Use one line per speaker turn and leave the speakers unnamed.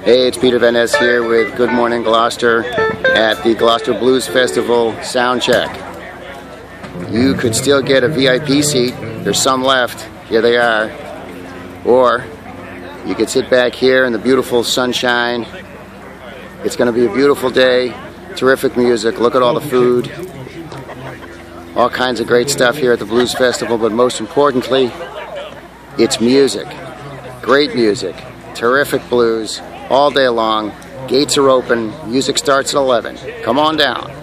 Hey, it's Peter Van Ness here with Good Morning Gloucester at the Gloucester Blues Festival sound check. You could still get a VIP seat. There's some left. Here they are. Or you could sit back here in the beautiful sunshine. It's going to be a beautiful day. Terrific music. Look at all the food. All kinds of great stuff here at the Blues Festival, but most importantly, it's music. Great music. Terrific blues all day long. Gates are open. Music starts at 11. Come on down.